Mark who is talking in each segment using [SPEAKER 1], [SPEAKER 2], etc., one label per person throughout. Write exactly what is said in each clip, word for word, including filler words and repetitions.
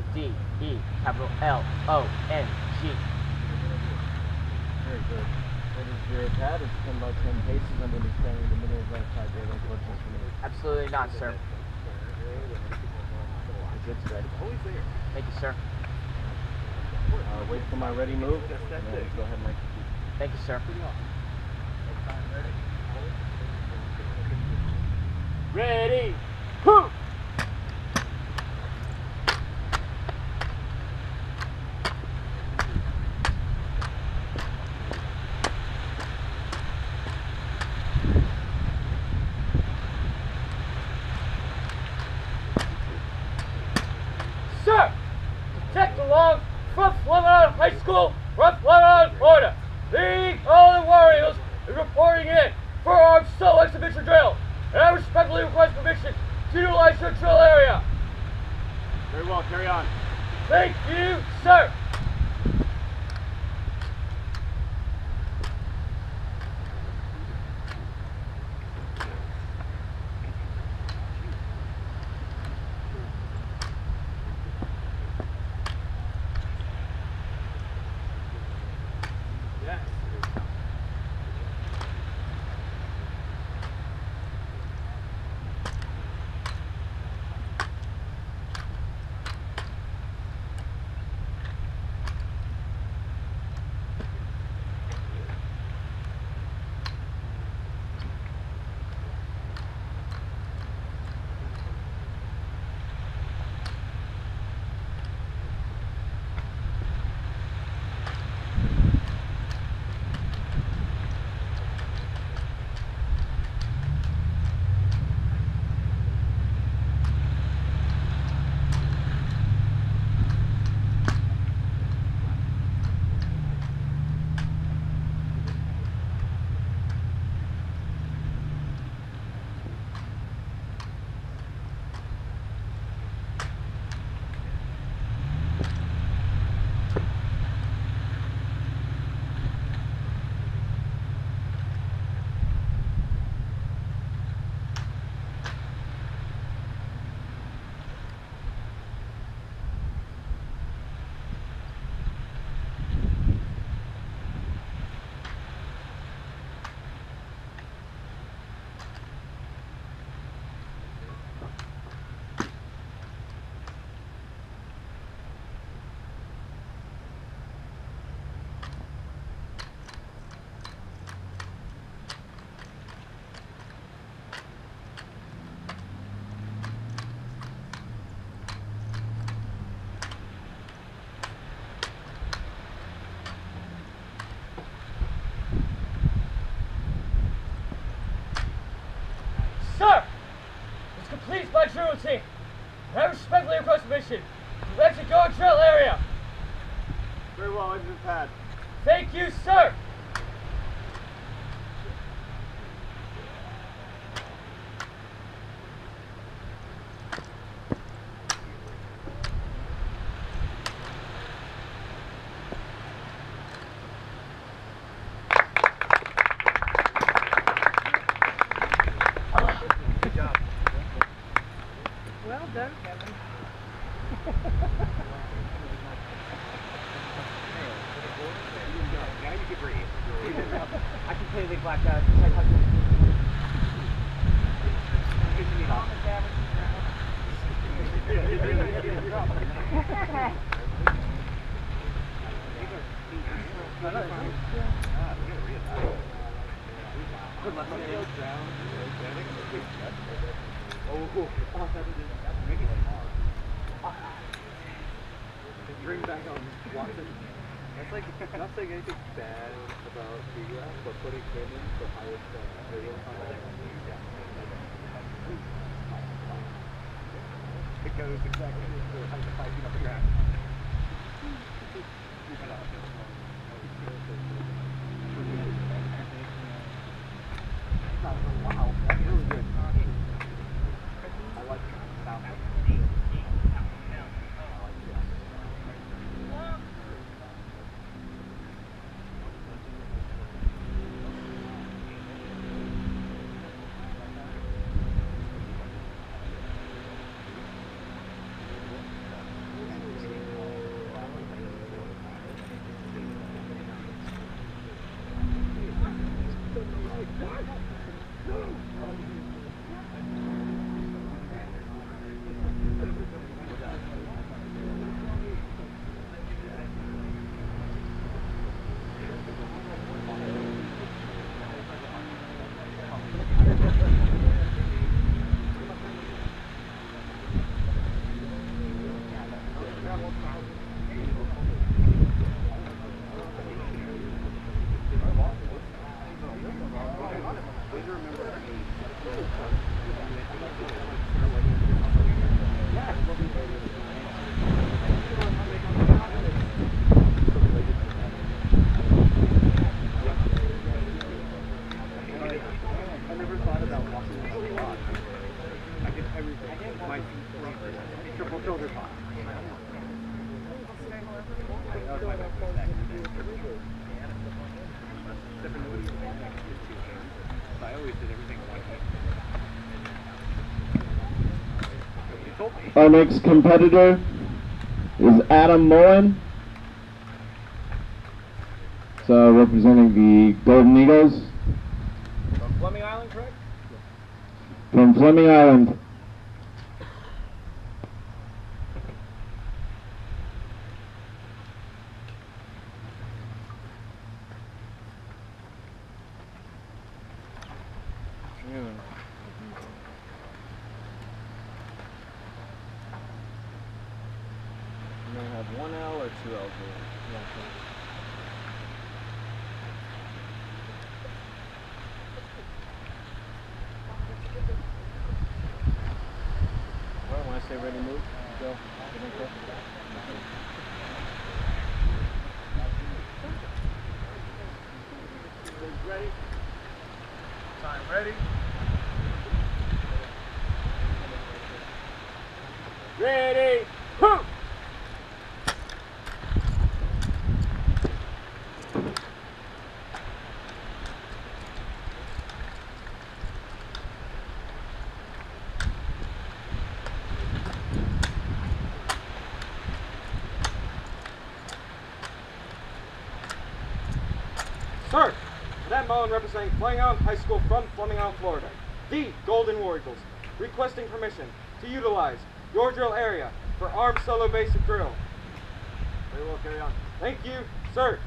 [SPEAKER 1] D E capital L O N G.
[SPEAKER 2] Very good. What is your pad? It's ten by ten paces underneath standing in the middle of that side there. Those questions for me.
[SPEAKER 1] Absolutely not, sir.
[SPEAKER 2] It's ready.
[SPEAKER 1] Thank you, sir.
[SPEAKER 2] Uh, wait for my ready move. And then go ahead and execute.
[SPEAKER 1] Thank you, sir.
[SPEAKER 2] Ready. Whoo!
[SPEAKER 1] Sir! Protect along from Lebanon High School, Rough Lebanon, Florida. League of the Warriors is reporting in for armed assault exhibition drill. And I respectfully request permission to utilize your drill area.
[SPEAKER 2] Very well. Carry on.
[SPEAKER 1] Thank you, sir. Sir, this completes my drill routine. And I respectfully request permission to exit your drill area.
[SPEAKER 2] Very well. Exit pad.
[SPEAKER 1] Thank you, sir.
[SPEAKER 2] Good job.
[SPEAKER 3] Well done, Kevin.
[SPEAKER 2] Now you can breathe.
[SPEAKER 1] I can play the black guy. Good luck.
[SPEAKER 2] Bring back on Watson. That's like not saying anything bad about Seagrass, but putting him in the highest uh, aerial contact. It goes exactly to height of five feet off the ground. Wow, that's really good. I like the sound.
[SPEAKER 3] Our next competitor is Adam Mullen. So representing the Golden Eagles.
[SPEAKER 1] From Fleming Island, correct?
[SPEAKER 3] From Fleming Island.
[SPEAKER 1] One L or two L's? Alright, when I say ready, move, go. Ready? Time ready? Ready? Whoo! Sir, Cadet Mullen representing Fleming Island High School from Fleming Island, Florida. The Golden War Eagles, requesting permission to utilize your drill area for armed solo basic drill. Very well, carry on. Thank you, sir.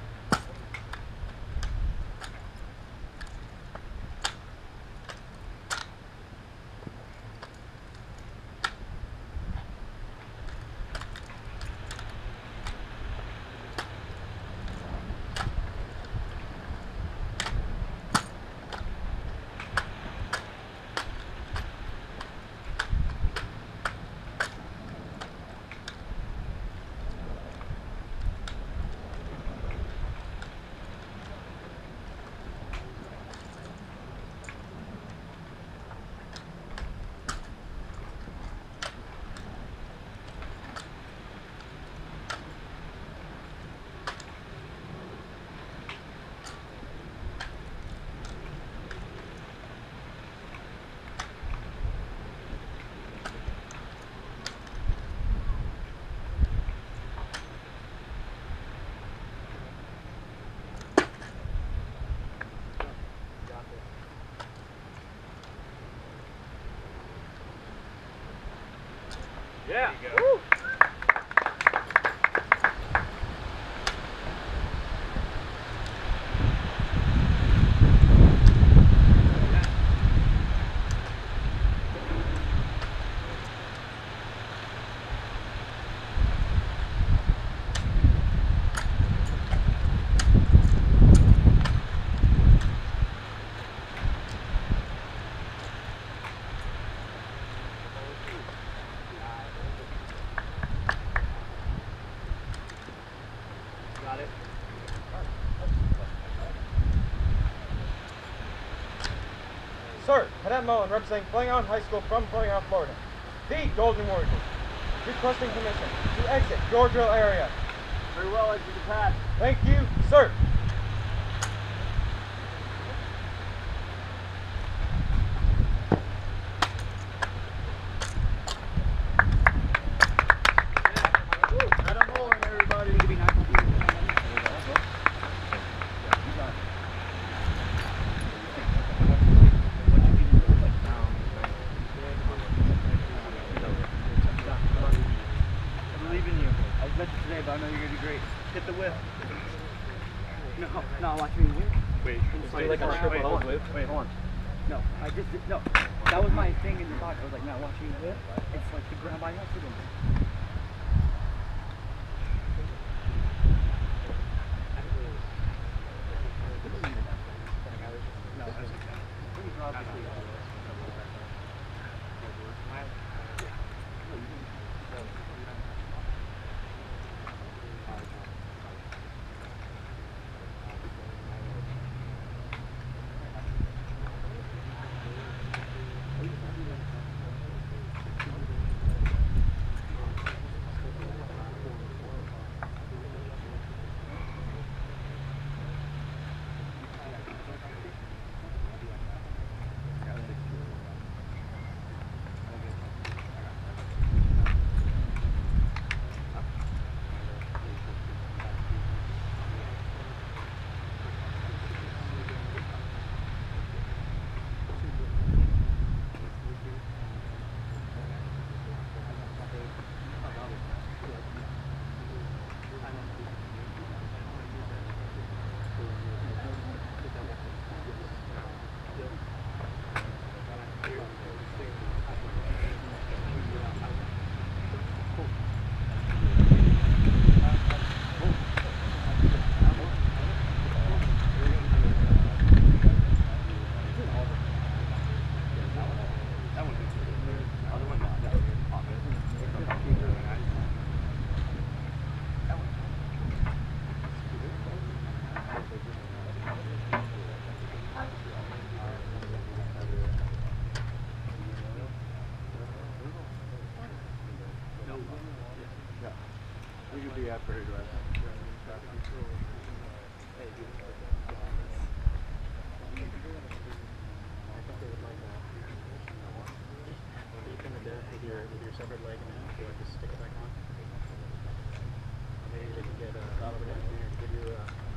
[SPEAKER 1] Yeah. Woo. Sir, Cadet Mullen representing Fleming Island High School from Fleming Island, Florida. The Golden War Eagles, requesting permission to exit your drill area. Very well, exit the pad. Thank you, sir. Cadet Mullen, everybody. just do like a triple hose whip.
[SPEAKER 4] Wait, hold on. No, I just did, no. That was my thing in the talk. I was like, now watching you whip, it's like the ground by accident. No, I was
[SPEAKER 2] We could be after her dress.
[SPEAKER 5] With your, with your separate leg and then you like just stick it back on. Maybe they can get a uh, over down here to give you a